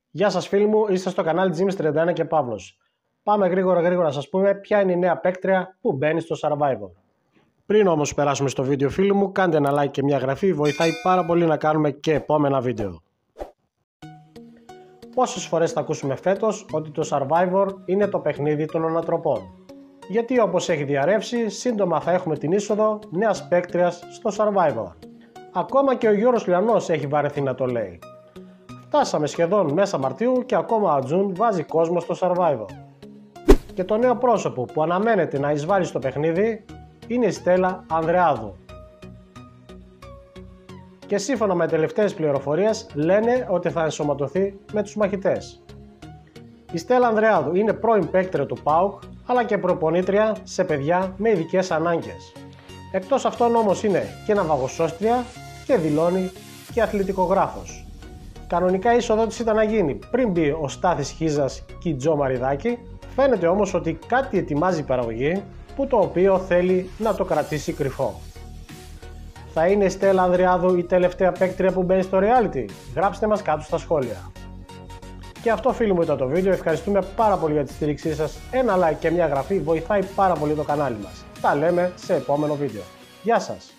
Γεια σας φίλοι μου, είστε στο κανάλι Jimmy's31 και Παύλος. Πάμε γρήγορα να σας πούμε ποια είναι η νέα παίκτρια που μπαίνει στο Survivor. Πριν όμως περάσουμε στο βίντεο φίλοι μου, κάντε ένα like και μια εγγραφή, βοηθάει πάρα πολύ να κάνουμε και επόμενα βίντεο. Πόσες φορές θα ακούσουμε φέτος ότι το Survivor είναι το παιχνίδι των ανατροπών. Γιατί όπως έχει διαρρεύσει, σύντομα θα έχουμε την είσοδο νέας παίκτριας στο Survivor. Ακόμα και ο Γιώργος Λιανός έχει βαρεθεί να το λέει. Φτάσαμε σχεδόν μέσα Μαρτίου και ακόμα ο Ατζούν βάζει κόσμο στο Survivor. Και το νέο πρόσωπο που αναμένεται να εισβάλλει στο παιχνίδι είναι η Στέλλα Ανδρεάδου. Και σύμφωνα με τελευταίες πληροφορίες λένε ότι θα ενσωματωθεί με τους μαχητές. Η Στέλλα Ανδρεάδου είναι πρώην παίκτρια του ΠΑΟΚ αλλά και προπονήτρια σε παιδιά με ειδικές ανάγκες. Εκτός αυτών όμως είναι και ναυαγοσώστρια και δηλώνει και αθλητικογράφος. Κανονικά η είσοδό της ήταν να γίνει πριν μπει ο Στάθης Χίζας και η Τζο Μαριδάκη, φαίνεται όμως ότι κάτι ετοιμάζει η παραγωγή που το οποίο θέλει να το κρατήσει κρυφό. Θα είναι η Στέλλα Ανδρεάδου η τελευταία παίκτρια που μπαίνει στο reality? Γράψτε μας κάτω στα σχόλια. Και αυτό φίλοι μου ήταν το βίντεο, ευχαριστούμε πάρα πολύ για τη στήριξή σας, ένα like και μια εγγραφή βοηθάει πάρα πολύ το κανάλι μας. Τα λέμε σε επόμενο βίντεο. Γεια σας!